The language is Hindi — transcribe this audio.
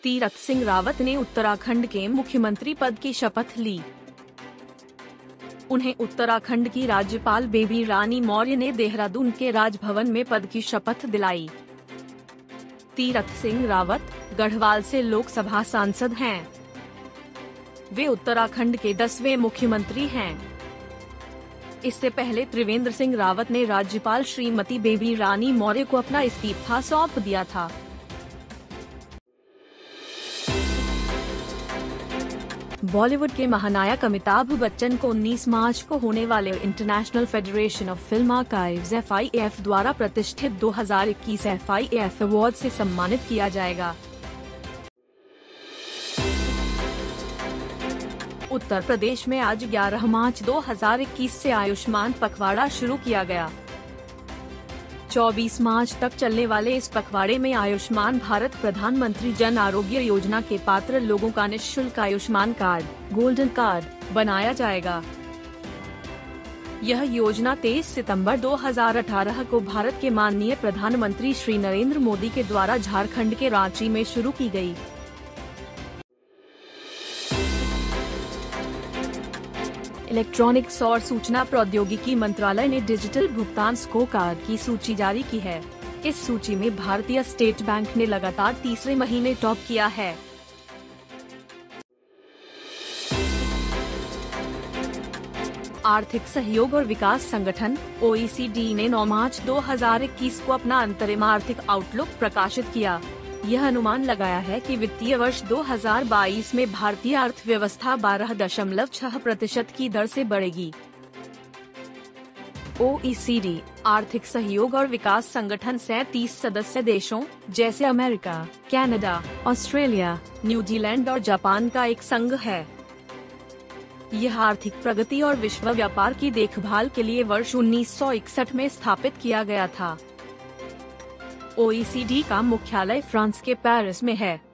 तीरथ सिंह रावत ने उत्तराखंड के मुख्यमंत्री पद की शपथ ली। उन्हें उत्तराखंड की राज्यपाल बेबी रानी मौर्य ने देहरादून के राजभवन में पद की शपथ दिलाई। तीरथ सिंह रावत गढ़वाल से लोकसभा सांसद हैं। वे उत्तराखंड के 10वें मुख्यमंत्री हैं। इससे पहले त्रिवेंद्र सिंह रावत ने राज्यपाल श्रीमती बेबी रानी मौर्य को अपना इस्तीफा सौंप दिया था। बॉलीवुड के महानायक अमिताभ बच्चन को 19 मार्च को होने वाले international federation of film archives (FIAF) द्वारा प्रतिष्ठित 2021 FIAF अवार्ड से सम्मानित किया जाएगा। उत्तर प्रदेश में आज 11 मार्च 2021 से आयुष्मान पखवाड़ा शुरू किया गया। 24 मार्च तक चलने वाले इस पखवाड़े में आयुष्मान भारत प्रधानमंत्री जन आरोग्य योजना के पात्र लोगों का निःशुल्क आयुष्मान कार्ड, गोल्डन कार्ड बनाया जाएगा। यह योजना 23 सितंबर 2018 को भारत के माननीय प्रधानमंत्री श्री नरेंद्र मोदी के द्वारा झारखंड के रांची में शुरू की गई। इलेक्ट्रॉनिक्स और सूचना प्रौद्योगिकी मंत्रालय ने डिजिटल भुगतान स्कोरकार्ड की सूची जारी की है। इस सूची में भारतीय स्टेट बैंक ने लगातार तीसरे महीने टॉप किया है। आर्थिक सहयोग और विकास संगठन OECD ने 9 मार्च 2021 को अपना अंतरिम आर्थिक आउटलुक प्रकाशित किया। यह अनुमान लगाया है कि वित्तीय वर्ष 2022 में भारतीय अर्थव्यवस्था 12.6% की दर से बढ़ेगी। OECD आर्थिक सहयोग और विकास संगठन 37 सदस्य देशों जैसे अमेरिका, कनाडा, ऑस्ट्रेलिया, न्यूजीलैंड और जापान का एक संघ है। यह आर्थिक प्रगति और विश्व व्यापार की देखभाल के लिए वर्ष 1961 में स्थापित किया गया था। OECD का मुख्यालय फ्रांस के पेरिस में है।